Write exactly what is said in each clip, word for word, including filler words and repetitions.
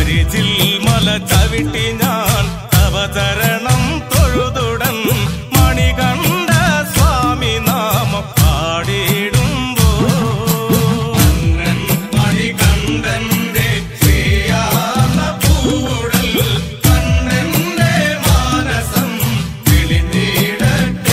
അരിജിൽ മല ചവിട്ടി ഞാൻ അവതരണം തൊഴുതുടൻ മണികണ്ഠ സ്വാമി നാമം പാടിയിടുമ്പോ മണികണ്ഠന്റെ ശ്രീയാർന്ന പൂടൽ കണ്ഠന്റെ മാനസം വിളിനീടട്ടെ.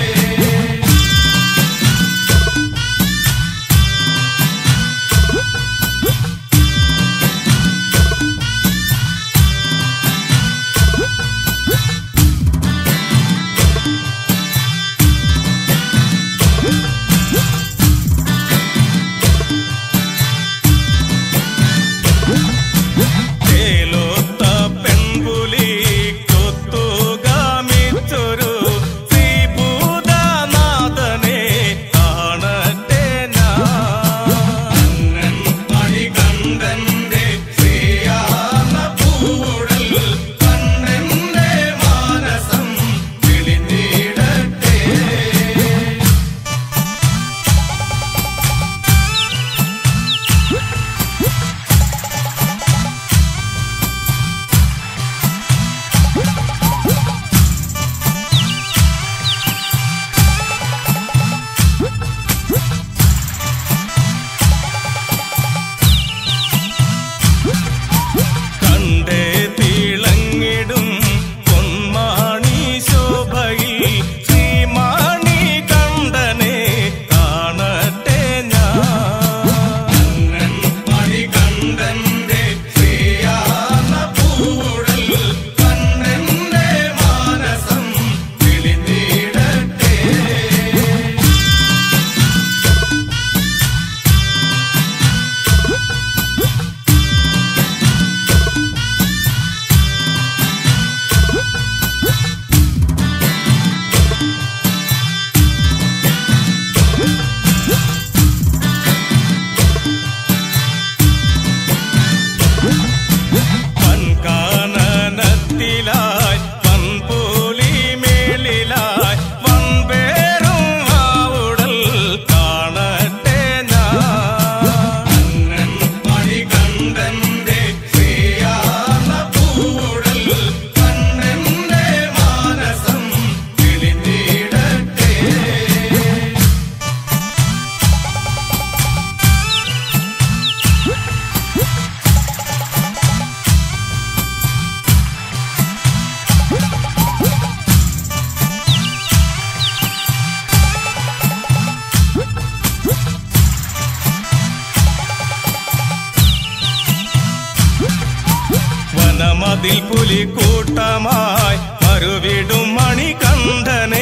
വനമതിൽ പുലിക്കൂട്ടമായി മറുവിടും മണികണ്ഠനെ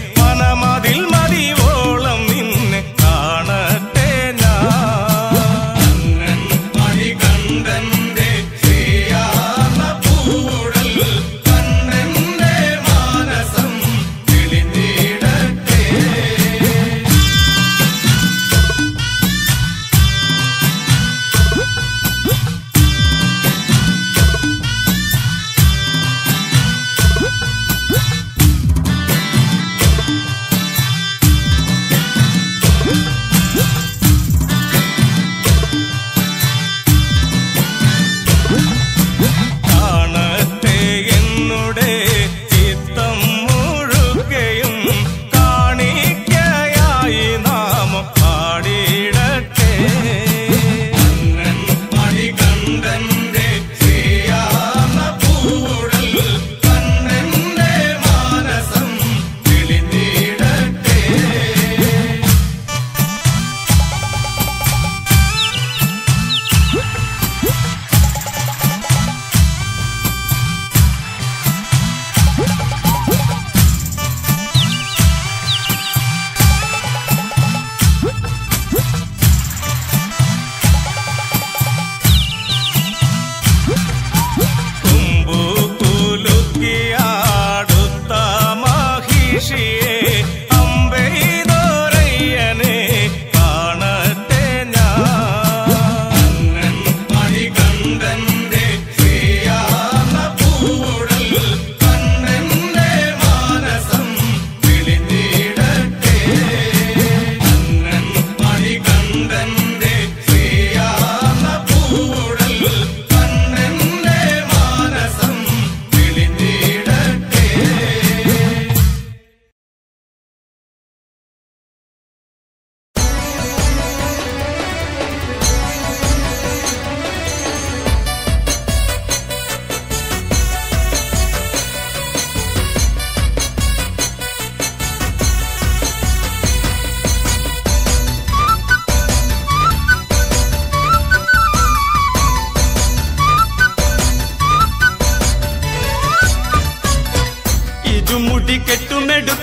വനമതിൽ മതിവോളം നിന്നെ കാണട്ടെ ഞാൻ. മണികണ്ഠന്റെ ശ്രീയാർന്ന പൂടൽ കണ്ഠന്റെ മാനസം വിളിനീടട്ടെ.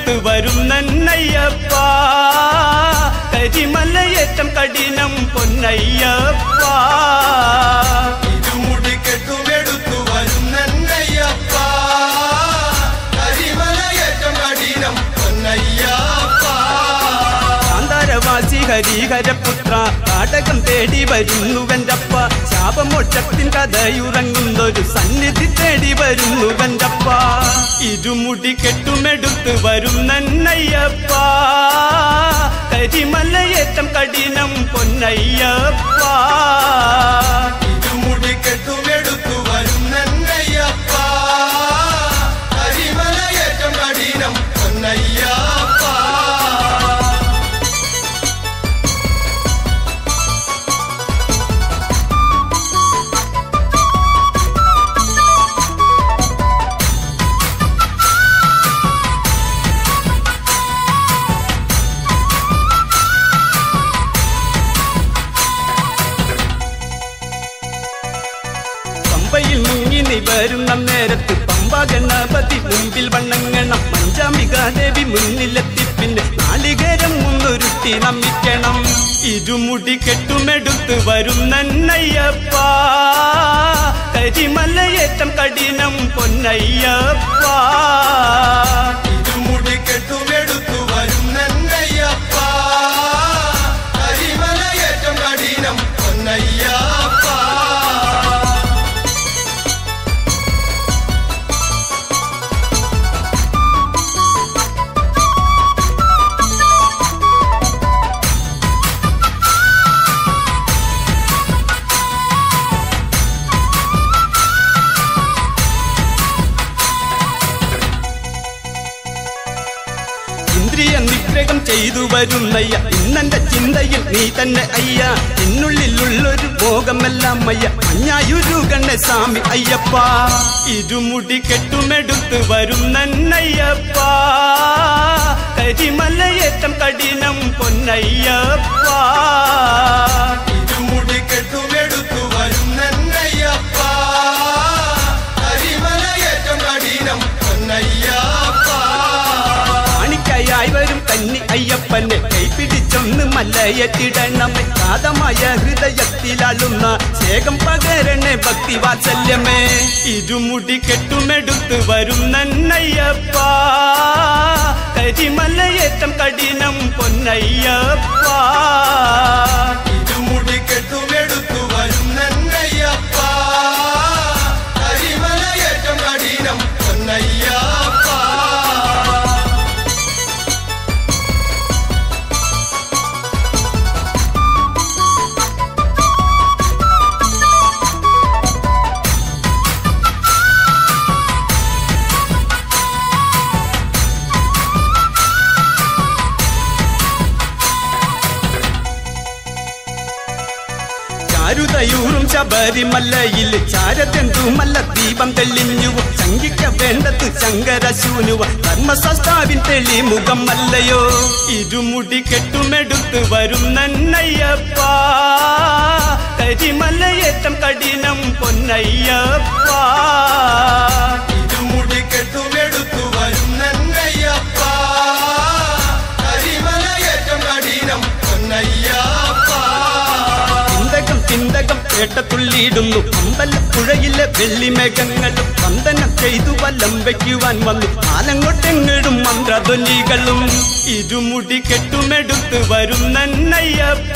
കെട്ടുമെടുത്ത് വരുന്നയ്യപ്പ കരിമലയേറ്റം കഠിനം പൊന്നയ്യപ്പ ഇരുമുടി കെട്ടുമെടുത്തു വരുന്നയ്യപ്പ കരിമലയേറ്റം കഠിനം പൊന്നയ്യപ്പ കാന്താരവാസി ഹരിഹരപുത്ര കാടകം തേടി വരുന്നുവെൻ്റപ്പ ശാപമോക്ഷത്തിൻ കഥയുറങ്ങുന്നൊരു സന്നിധി തേടി വരുന്നുവെൻ്റപ്പ ഇരുമുടി കെട്ടുമെടുത്ത് വരുന്നയ്യപ്പ കരിമലയേറ്റം കഠിനം പൊന്നയ്യപ്പ ഇരുമുടി കെട്ടുമെടുത്തു വരുന്നയ്യപ്പ കരിമലയേറ്റം കഠിനം പൊന്നയ്യപ്പ പമ്പയിൽ മുങ്ങിനി വരുന്ന നേരത്ത് പമ്പ ഗണപതി മുമ്പിൽ വണ്ണങ്ങണം പഞ്ചാമികാദേവി മുന്നിലെത്തി പിന്നെ നാളികേരം മുന്നൊരുത്തി നമിക്കണം ഇരുമുടി കെട്ടുമെടുത്ത് വരുന്നയ്യപ്പ കരിമലയേറ്റം കഠിനം പൊന്നയ്യപ്പ ഇരുമുടി കെട്ടുമെടുത്തു വരുന്നയ്യപ്പ കരിമലയേറ്റം കഠിനം പൊന്നയ്യപ്പ ഇന്ദ്രിയ നിഗ്രഹം ചെയ്തു വരുന്നയ്യ ഇന്നെന്റെ ചിന്തയിൽ നീ തന്നെ അയ്യ എന്നുള്ളിലുള്ളൊരു ഭോഗമെല്ലാം അയ്യ അഞ്ഞായുരുകണ്ണ സ്വാമി അയ്യപ്പ ഇരുമുടി കെട്ടുമെടുത്ത് വരുന്നയ്യപ്പ കരിമലയേറ്റം കഠിനം പൊന്നയ്യപ്പ ഇരുമുടി കെട്ടുമെടുത്തു വരുന്നയ്യപ്പ കരിമലയേറ്റം കഠിനം പൊന്നയ്യപ്പ ായി വരും കന്നി അയ്യപ്പനെ കൈപിടിച്ചൊന്ന് മല്ലയറ്റിടണമേ കാതമായ ഹൃദയത്തിലാളുന്ന ശേഖം പകരണേ ഭക്തി വാത്സല്യമേ ഇരുമുടി കെട്ടുമെടുത്ത് വരുന്നയ്യപ്പ കരിമലയേറ്റം കഠിനം പൊന്നയ്യപ്പ ഇരുമുടി കെട്ടുമെടുത്തു വരുന്നയ്യപ്പ കരിമലയേറ്റം കഠിനം പൊന്നയ്യപ്പ ചാരുതയൂറും ശബരിമലയിൽ ചാരതെന്തുമല്ല ദീപം തെളിഞ്ഞുവോ ശങ്കിക്ക വേണ്ടത് ശങ്കരശൂനുവ ധർമ്മശാസ്താവിൻ തെളിമുഖം അല്ലയോ ഇരുമുടി കെട്ടുമെടുത്ത് വരുന്നയ്യപ്പ കരിമലയേറ്റം കഠിനം പൊന്നയ്യപ്പ ഇരുമുടി കെട്ടുമെടുത്തു വരുന്നയ്യപ്പ കരിമലയേറ്റം കഠിനം പൊന്നയ്യപ്പ ചിന്തകം കേട്ടത്തുള്ളിയിടുന്നു അമ്പലപ്പുഴയിലെ വെള്ളിമേഘങ്ങളും വന്ദനം ചെയ്തു വലം വയ്ക്കുവാൻ വന്നു ആലങ്ങോട്ടെങ്ങിടും മന്ത്രധ്വനികളും ഇരുമുടി കെട്ടുമെടുത്ത് വരുന്നയ്യപ്പ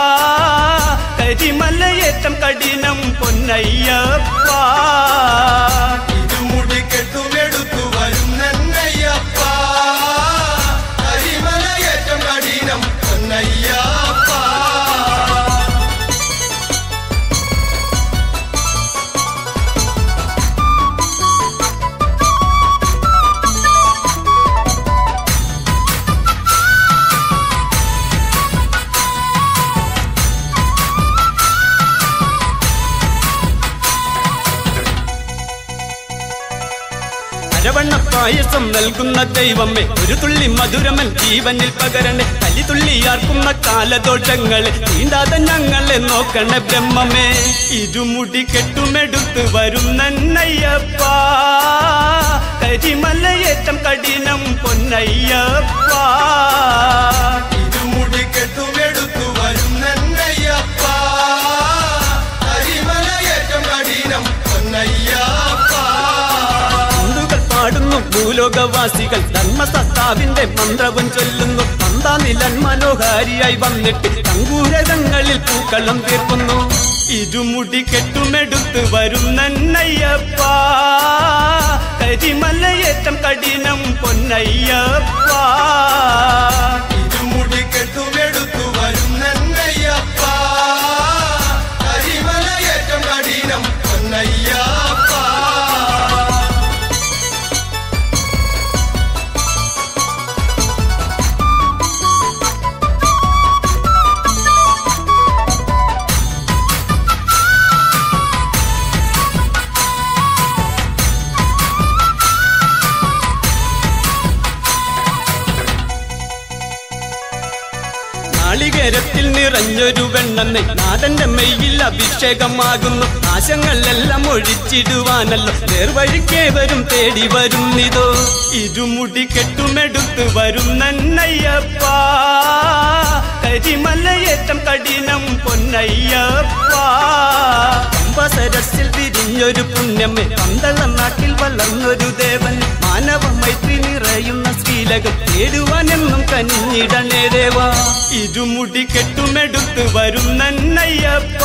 കരിമലയേറ്റം കഠിനം പൊന്നയ്യപ്പ ഇരുമുടി കെട്ടുമെടുത്തു വരുന്നയ്യപ്പ കരിമലയേറ്റം കഠിനം പൊന്നയ്യപ്പ അരവണ്ണ പായസം നൽകുന്ന ദൈവമേ ഒരു തുള്ളി മധുരമൻ ജീവനിൽ പകരണേ കലിതുള്ളിയാർക്കുന്ന കാലദോഷങ്ങളെ തീണ്ടാതെ ഞങ്ങളെ നോക്കണേ ബ്രഹ്മമേ ഇരുമുടി കെട്ടുമെടുത്ത് വരുന്നയ്യപ്പ കരിമലയേറ്റം കഠിനം പൊന്നയ്യപ്പ ഇരുമുടി കെട്ടുമെടുത്തു വരുന്നയ്യപ്പ കരിമലയേറ്റം കഠിനം പൊന്നയ്യപ്പ ുകൾ പാടുന്നു ഭൂലോകവാസികൾ ധർമ്മസത്താവിന്റെ മന്ത്രവും ചൊല്ലുന്നു പന്താനിലൻ മനോഹാരിയായി വന്നിട്ട് കങ്കൂരകങ്ങളിൽ പൂക്കളം തീർക്കുന്നു ഇരുമുടി കെട്ടുമെടുത്ത് വരുന്നയ്യപ്പ കരിമലയേറ്റം കഠിനം പൊന്നയ്യപ്പ ഇരുമുടി കെട്ടുമെടുത്തു വരുന്നയ്യപ്പ കരിമലയേറ്റം കഠിനം പൊന്നയ്യപ്പ നാളികേരത്തിൽ നിറഞ്ഞൊരു വെണ്ണെണ്ണ നാടന്റെ മെയ്യിൽ അഭിഷേകമാകുന്നു നാശങ്ങളെല്ലാം ഒഴിച്ചിടുവാനല്ലോ നേർവഴിക്കേവരും തേടി വരുന്നിതോ ഇരുമുടി കെട്ടുമെടുത്ത് വരുന്നയ്യപ്പ കരിമലയേറ്റം കഠിനം പൊന്നയ്യപ്പ അമ്പസരസിൽ വിരിഞ്ഞൊരു പുണ്യമേ പന്തളം നാട്ടിൽ വളർന്നൊരു ദേവൻ മാനവ മൈത്രി നിറയുന്ന ശ്രീലകം തേടുവാനെന്നും കനിഞ്ഞിടണേ ദേവാ ഇരുമുടി കെട്ടുമെടുത്ത് വരുന്നയ്യപ്പ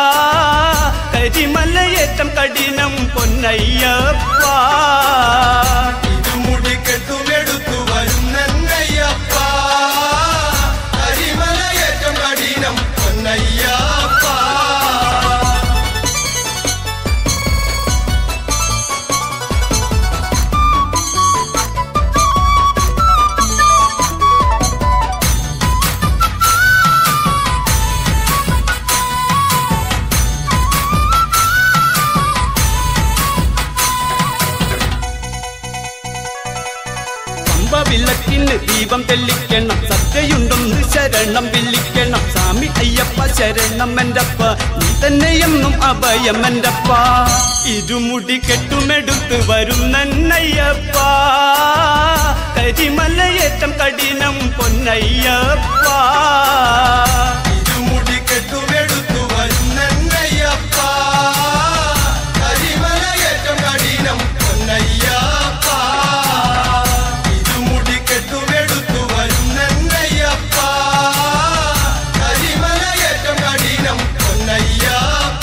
കരിമലയേറ്റം കഠിനം പൊന്നയ്യപ്പ ഇരുമുടി കെട്ടുമെടുത്തു വരുന്നയ്യപ്പ കരിമലയേറ്റം കഠിനം പൊന്നയ്യപ്പ വിളക്കിന് ദീപം തെളിക്കണം സത്യയുണ്ടൊന്ന് ശരണം വിളിക്കണം സ്വാമി അയ്യപ്പ ശരണം എന്റപ്പ നീ തന്നെയെന്നും അഭയം എന്റപ്പ ഇരുമുടി കെട്ടുമെടുത്ത് വരുന്നയ്യപ്പ കരിമലയേറ്റം കഠിനം പൊന്നയ്യപ്പ ഇരുമുടി കെട്ടുമെടുത്തു വരുന്നയ്യപ്പ കരിമലയേറ്റം കഠിനം പൊന്നയ്യപ്പ ഇരുമുടി കെട്ടുമെടുത്തു വരുന്നയ്യപ്പ കരിമലയേറ്റം കഠിനം പൊന്നയ്യപ്പ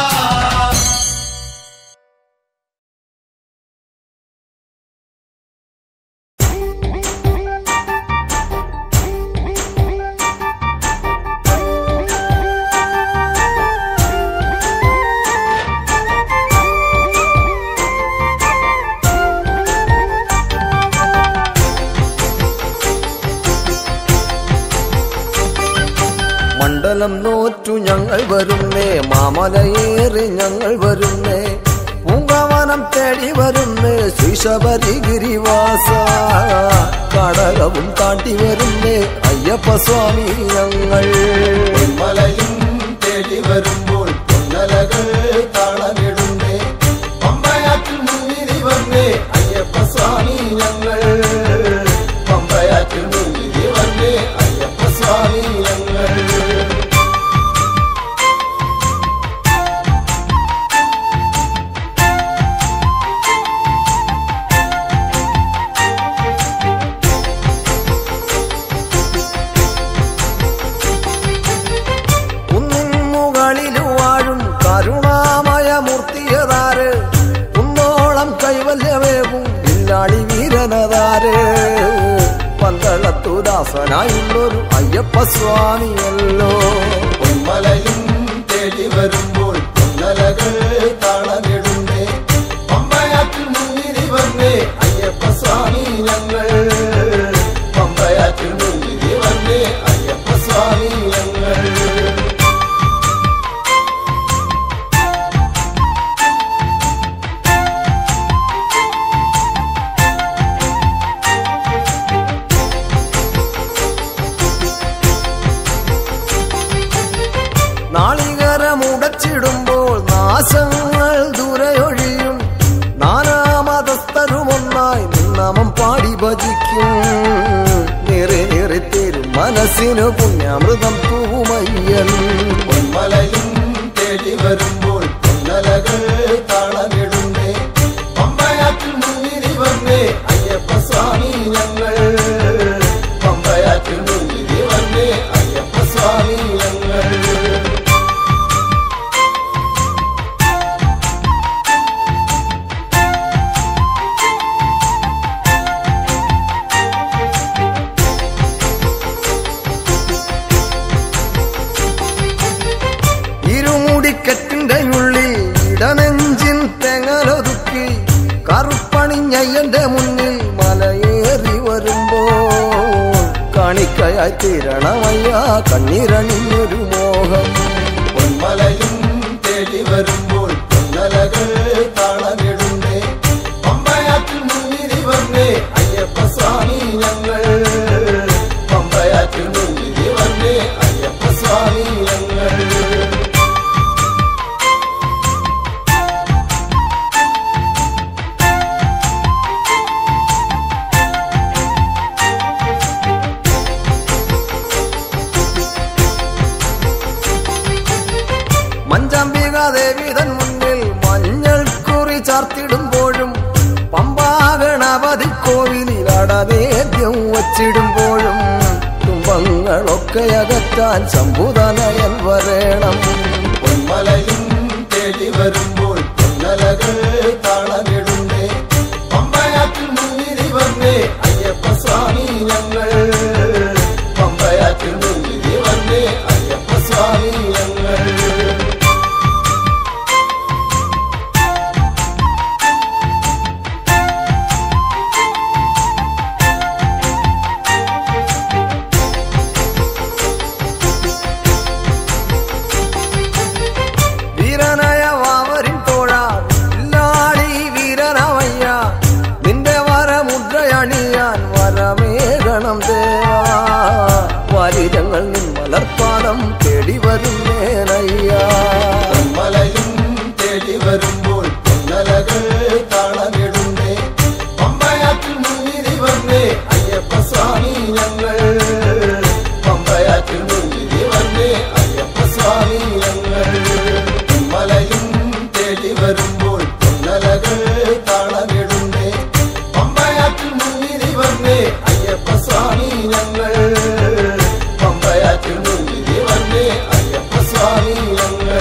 മണ്ഡലം നോറ്റു ഞങ്ങൾ വരുന്നേ മാമലയേറി ഞങ്ങൾ വരുന്നേ പൂങ്കാവനം തേടി വരുന്നേ ശ്രീശബരിഗിരിവാസ കടകവും താണ്ടി വരുന്നേ അയ്യപ്പ സ്വാമി ഞങ്ങൾ മലയും തേടി വരുമ്പോൾ പൊന്നലകൾ താളമിടുന്നേ പമ്പയാറ്റിൽ മുന്നിരി വന്നേ അയ്യപ്പ സ്വാമി ഞങ്ങൾ പമ്പയാറ്റിൽ മുന്നിരി വന്നേ അയ്യപ്പ സ്വാമി ഞങ്ങൾ കുന്നിൻ മുകളിൽ വാഴും കരുണാമയമൂർത്തിയതാര് കുന്നോളം കൈവല്യമേകും ഇല്ലാളി വീരനതാര് പന്തളത്തുദാസനായുള്ളൊരു അയ്യപ്പ സ്വാമിയല്ലോ പൊന്മലയും തേടി വരുമ്പോൾ പൊന്നലകൾ താളമിടുന്നേ പമ്പയാറ്റിൽ മുന്നിരി വന്നേ അയ്യപ്പ സ്വാമി ഞങ്ങൾ പമ്പയാറ്റിൽ മുന്നിരി വന്നേ അയ്യപ്പ സ്വാമി ഞങ്ങൾ നാളികരമുടച്ചിടുമ്പോൾ നാശങ്ങൾ ഭജിക്കും നിറി നിറി തരും മനസ്സിനു പുണ്യാമൃതം തൂമയ്യൻ പൊന്മലയും തേടി വരുമ്പോൾ പൊന്നലകൾ താളമിടുന്നേ പമ്പയാറ്റിൽ മുന്നിരി വന്നേ അയ്യപ്പ സ്വാമി ഞങ്ങൾ പമ്പയാറ്റിൽ മുന്നിരി വന്നേ അയ്യപ്പ സ്വാമി ഞങ്ങൾ ഇരുമുടിക്കെട്ടിന്റെ ഉള്ളിൽ ഇടനെഞ്ചിൻ തെങ്ങലൊതുക്കി കറുപ്പണിഞ്ഞയ്യന്റെ മുന്നിൽ മലയേറി വരുമ്പോൾ കാണിക്കയായി തീരണമയ്യ കണ്ണീരണിഞ്ഞൊരു മോഹം പൊന്മലയും തേടി വരുമ്പോൾ പൊന്നലകൾ താളമിടുന്നേ പമ്പയാറ്റിൽ മുന്നിരി വന്നേ അയ്യപ്പ സ്വാമി ഞങ്ങൾ പമ്പയാറ്റിൽ മുന്നിരി വന്നേ അയ്യപ്പ സ്വാമി ഞങ്ങൾ മഞ്ചാംബികാദേവിതൻ മുന്നിൽ മഞ്ഞൾ കുറി ചാർത്തിടുമ്പോഴും പമ്പാഗണപതി കോവിലിൽ അടനേദ്യം വച്ചിടുമ്പോഴും തുമ്പങ്ങളൊക്കെ അകറ്റാൻ ശംഭുതനയൻ വരേണം പൊന്മലയും തേടി വരുമ്പോൾ പൊന്നലകൾ താളമിടുന്നേ പമ്പയാറ്റിൽ മുന്നിരി വന്നേ അയ്യപ്പ സ്വാമി ഞങ്ങൾ പമ്പയാറ്റിൽ മുന്നിരി വന്നേ അയ്യപ്പ സ്വാമി ഞങ്ങൾ വീരനായ വാവരിൻ തോഴ ഇല്ലാടി വീരനവയ്യ നിന്റെ വരമുദ്രയണിയാൻ വരമേകണം ദേവാ വാരിരങ്ങൾ നിൻ മലർപ്പാദം തേടി വരുന്നേനയ്യ പൊന്മലയും തേടി വരുമ്പോൾ പൊന്നലകൾ താളമിടുന്നേ പമ്പയാറ്റിൽ മുന്നിരി വന്നേ അയ്യപ്പ സ്വാമി ഞങ്ങൾ പമ്പയാറ്റിൽ മുന്നിരി വന്നേ അയ്യപ്പ സ്വാമി ഞങ്ങൾ പൊന്മലയും തേടി വരുമ്പോൾ പൊന്നലകൾ താളമിടുന്നേ പമ്പയാറ്റിൽ മുന്നിരി വന്നേ അയ്യപ്പ സ്വാമി ഞങ്ങൾ പമ്പയാറ്റിൽ മുന്നിരി വന്നേ അയ്യപ്പ സ്വാമി ഞങ്ങൾ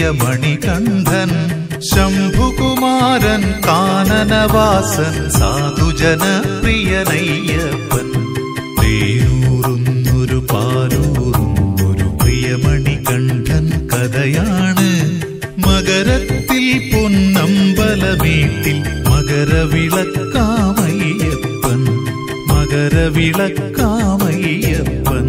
മണികണ്ഠൻ ശംഭുകുമാരൻ കാനനവാസൻ സാധുജനപ്രിയനയ്യപ്പൻ തേനൂറുന്നൊരു പാലൂറുന്നൊരു പ്രിയമണികണ്ഠൻ കഥയാണ് മകരത്തിൽ പൊന്നമ്പലമേട്ടിൽ മകരവിളക്കാമയ്യപ്പൻ മകരവിളക്കാമയ്യപ്പൻ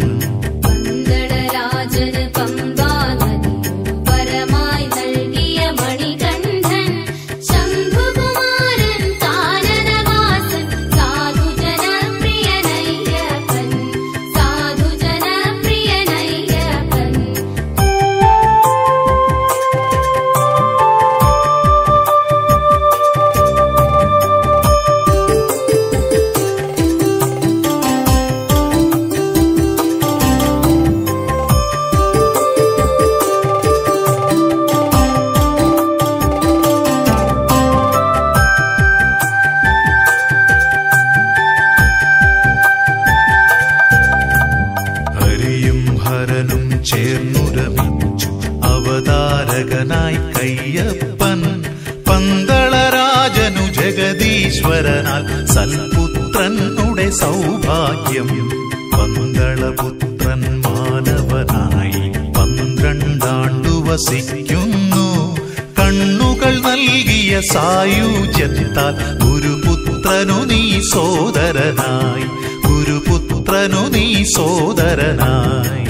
ചേർന്നുരമിച്ചു അവതാരകനായി കയ്യപ്പൻ പന്തളരാജനു ജഗദീശ്വരനാൽ സൽപുത്രനുടെ സൗഭാഗ്യം പന്തളപുത്രൻ മാനവനായി പന്ത്രണ്ടാണ്ടു വസിക്കുന്നു കണ്ണുകൾ നൽകിയ സായുജ്യത്താൽ ഗുരുപുത്രനു നീ സോദരനായി ഗുരുപുത്രനു നീ സോദരനായി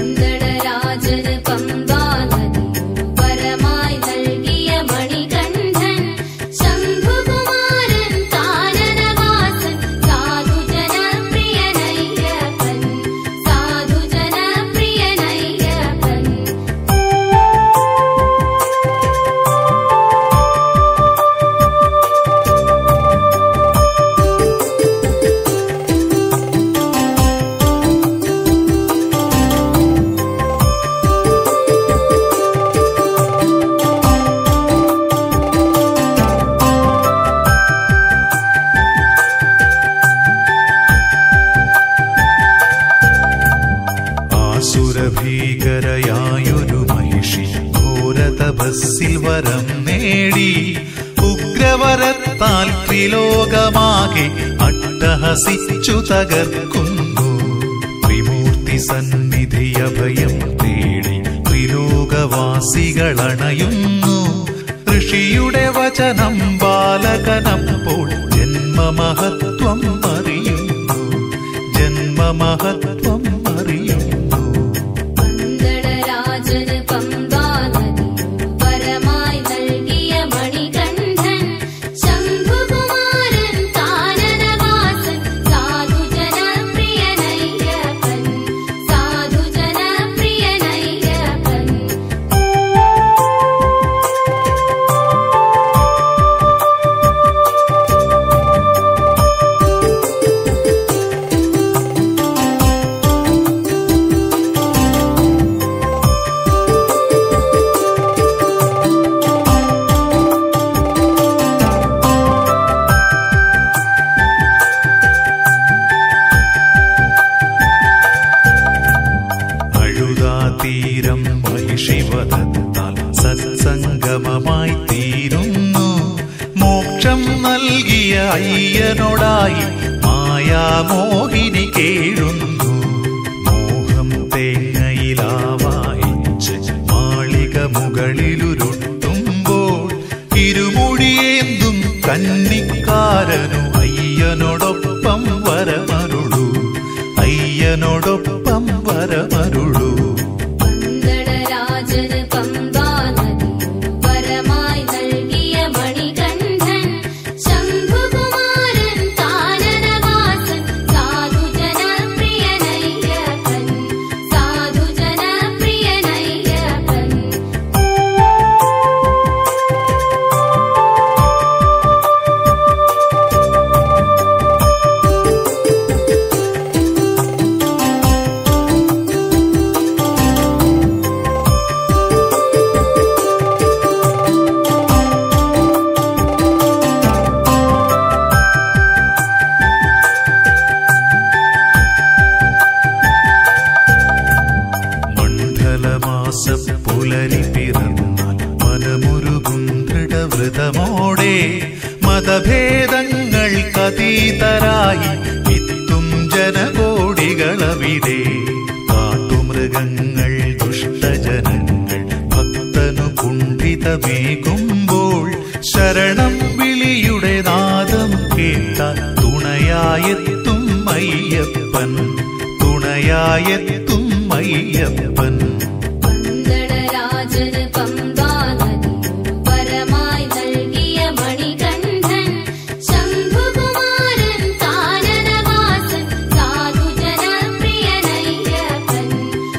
ഭീകരയായൊരു മഹിഷി ഘോരതപസ്സിൽ വരം നേടി ഉഗ്രവരത്താൽ ത്രിലോകമാകെ അട്ടഹസിച്ചു തകർക്കുന്നു ത്രിമൂർത്തി സന്നിധി അഭയം തേടി ത്രിലോകവാസികളണയുന്നു ഋഷിയുടെ വചനം ബാലകനപ്പോൾ ജന്മമഹത്വം അറിയുന്നു ജന്മമഹത്വം അറിയുന്നു തീരം മഹിഷിവധത്താൽ സത്സംഗമമായി തീരുന്നു മോക്ഷം നൽകിയ അയ്യനോടായി മായാമോഹിനി കേഴുന്നു മോഹം തേങ്ങയിലാവായിച്ച് മാളിക മുകളിലുരുട്ടുമ്പോൾ ഇരുമുടിയേന്തും കന്നിക്കാരനു അയ്യനോടൊപ്പം വരമരുളൂ അയ്യനോടൊപ്പം വരമരുളൂ കളികളവിടെ കാട്ടുമൃഗങ്ങൾ ദുഷ്ടജനങ്ങൾ ഭക്തനു കുണ്ഠിതമേകുമ്പോൾ ശരണം വിളിയുടെ നാദം കേട്ടാൽ തുണയായെത്തും അയ്യപ്പൻ തുണയായെത്തും അയ്യപ്പൻ പന്തളരാജന് പമ്പാ നദിയൊരു വരമായി നൽകിയ മണികണ്ഠൻ ശംഭുകുമാരൻ കാനനവാസൻ സാധുജനപ്രിയനയ്യപ്പൻ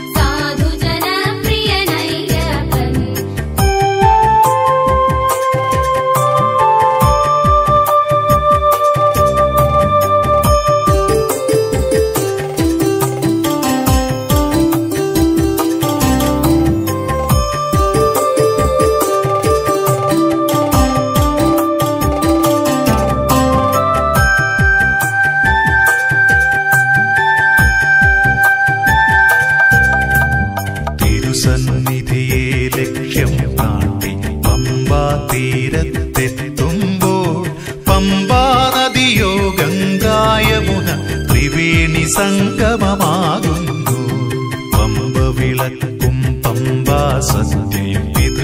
സാധുജനപ്രിയനയ്യപ്പൻ തിരുസന്നിധിയെ ലക്ഷ്യം കാട്ടി പമ്പാ തീരത്തെത്തുമ്പോൾ പമ്പാ നദിയോ ഗംഗായമുന ത്രിവേണി സംഗമമാകുന്നു പമ്പ വിളക്കും പമ്പാ സത്യയും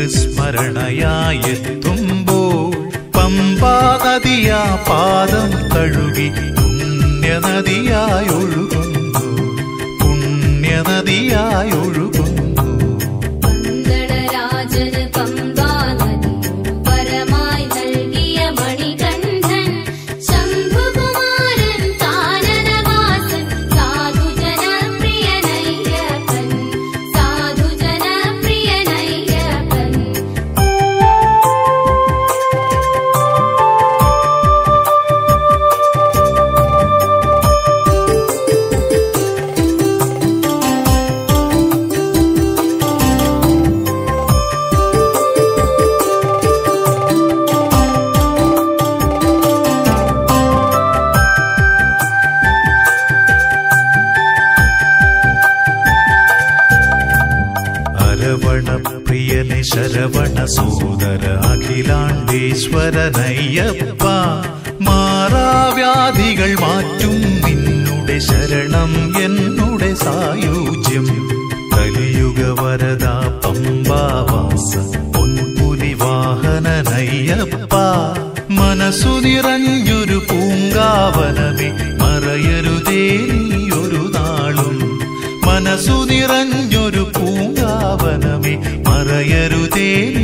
പിതൃസ്മരണയായെത്തുമ്പോൾ പമ്പാ നദിയാ പാദം കഴുകി പുണ്യനദിയായൊഴുകുന്നു പുണ്യനദിയായൊഴുകുന്നു പന്തളരാജന് പമ്പാ നദിയൊരു വരമായി നൽകിയ മണികണ്ഠൻ ശംഭുകുമാരൻ കാനനവാസൻ സാധുജനപ്രിയനയ്യപ്പൻ സാധുജനപ്രിയനയ്യപ്പൻ അരവണപ്രിയനെ ശരവണ സോദര അഖിലാണ്ടേശ്വരനയ്യപ്പ മാറാവ്യാധികൾ മാറ്റും നിന്നുടെ ശരണം എന്നുടെ സായുജ്യം കലിയുഗ വരദ പമ്പാവാസ പൊൻപുലി വാഹനനയ്യപ്പ മനസ്സു നിറഞ്ഞൊരു പൂങ്കാവനമേ മറയരുതേ നീയൊരു നാളും മനസ്സു നിറഞ്ഞൊരു പൂങ്കാവനമേ മറയരുതേ